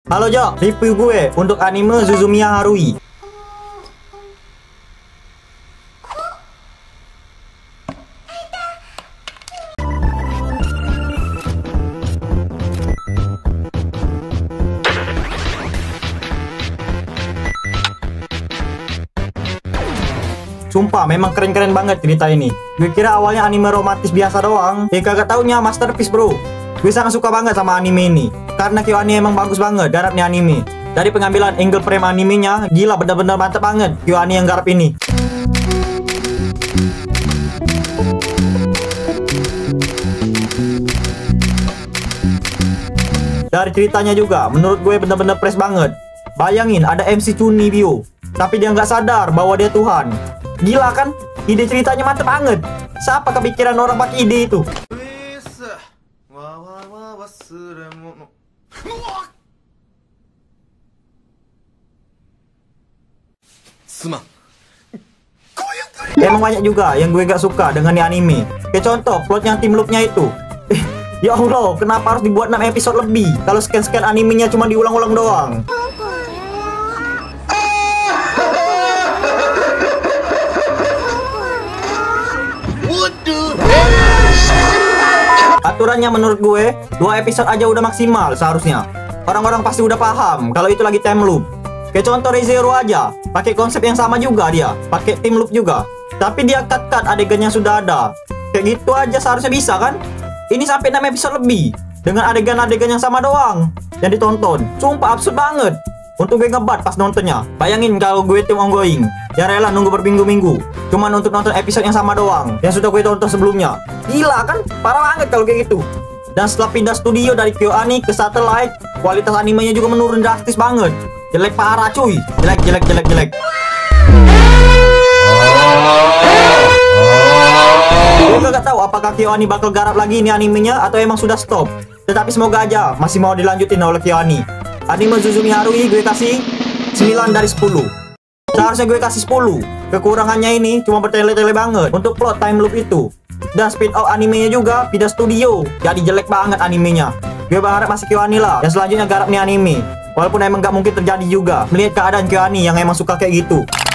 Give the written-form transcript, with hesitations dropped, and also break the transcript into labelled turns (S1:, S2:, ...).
S1: Halo Jo, review gue untuk anime Suzumiya Haruhi. Sumpah, memang keren-keren banget cerita ini. Gue kira awalnya anime romantis biasa doang. Kagak taunya masterpiece bro. Gue sangat suka banget sama anime ini. Karena KyoAni emang bagus banget garapnya anime. Dari pengambilan angle frame animenya, gila bener-bener mantep banget KyoAni yang garap ini. Dari ceritanya juga, menurut gue bener-bener fresh banget. Bayangin ada MC Chunibyo, tapi dia nggak sadar bahwa dia Tuhan. Gila kan? Ide ceritanya mantep banget. Siapa kepikiran orang pakai ide itu? Emang banyak juga yang gue gak suka dengan di anime. Kayak contoh plotnya tim loop-nya itu. Ya Allah, kenapa harus dibuat 6 episode lebih? Kalau scan-scan animenya cuma diulang-ulang doang. Aturannya menurut gue 2 episode aja udah maksimal seharusnya. Orang-orang pasti udah paham kalau itu lagi time loop. Kayak contoh Re:Zero aja, pakai konsep yang sama juga dia, pakai time loop juga. Tapi dia cut adegan yang sudah ada. Kayak gitu aja seharusnya bisa kan? Ini sampai 6 episode lebih dengan adegan-adegan yang sama doang yang ditonton. Sumpah absurd banget. Untuk gue ngebat pas nontonnya. Bayangin kalau gue tim ongoing yang rela nunggu berminggu-minggu cuman untuk nonton episode yang sama doang yang sudah gue tonton sebelumnya. Gila kan? Parah banget kalau kayak gitu. Dan setelah pindah studio dari KyoAni ke Satellite, kualitas animenya juga menurun drastis banget. Jelek parah cuy. Jelek. Gue gak tahu apakah KyoAni bakal garap lagi ini animenya atau emang sudah stop. Tetapi semoga aja masih mau dilanjutin oleh KyoAni. Anime Suzumiya Haruhi gue kasih 9 dari 10. Seharusnya gue kasih 10. Kekurangannya ini cuma bertele-tele banget untuk plot time loop itu. Dan speed out animenya juga pindah studio, jadi jelek banget animenya. Gue berharap masih KyoAni lah yang selanjutnya garap nih anime. Walaupun emang gak mungkin terjadi juga melihat keadaan KyoAni yang emang suka kayak gitu.